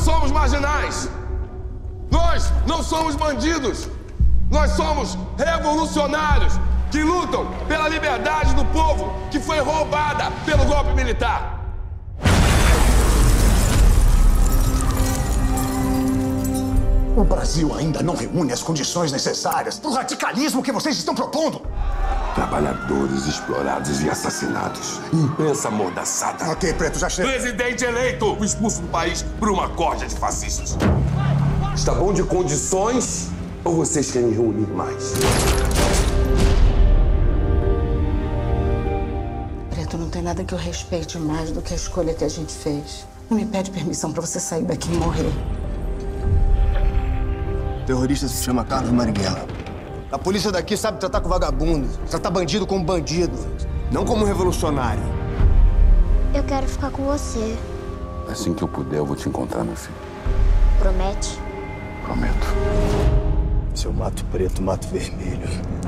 somos marginais. Nós não somos bandidos. Nós somos revolucionários que lutam pela liberdade do povo que foi roubada pelo golpe militar. O Brasil ainda não reúne as condições necessárias para o radicalismo que vocês estão propondo. Trabalhadores explorados e assassinados. Imprensa amordaçada. Ok, Preto, já chega. Presidente eleito, expulso do país por uma corja de fascistas. Está bom de condições ou vocês querem reunir mais? Preto, não tem nada que eu respeite mais do que a escolha que a gente fez. Não me pede permissão pra você sair daqui e morrer. O terrorista se chama Carlos Marighella. A polícia daqui sabe tratar com vagabundo, tratar bandido como bandido, não como revolucionário. Eu quero ficar com você. Assim que eu puder, eu vou te encontrar, meu filho. Promete? Prometo. Se eu mato preto, mato vermelho.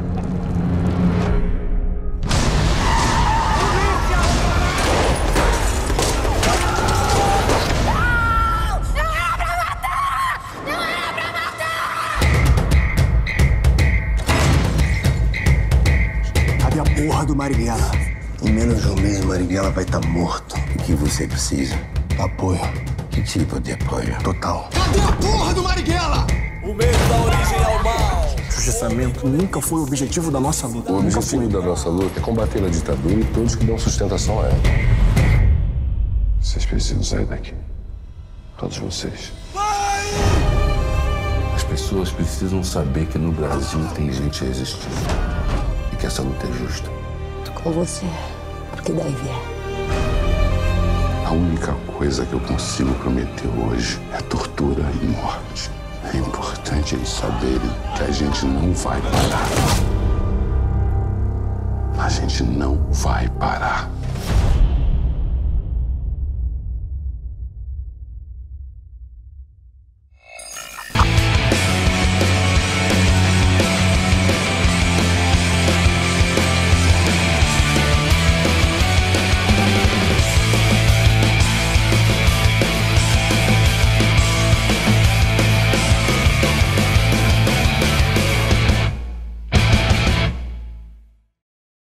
Cadê a porra do Marighella? Em menos de um mês, o Marighella vai estar morto. O que você precisa? Apoio. Que tipo de apoio? Total. Cadê a porra do Marighella? O medo da origem ao mal. Justiçamento nunca foi o objetivo da nossa luta. O objetivo da nossa luta é combater a ditadura e todos que dão sustentação a ela. Vocês precisam sair daqui. Todos vocês. As pessoas precisam saber que no Brasil tem gente resistindo. E que essa luta é justa. Tô com você, porque daí vier. A única coisa que eu consigo prometer hoje é tortura e morte. É importante eles saberem que a gente não vai parar. A gente não vai parar.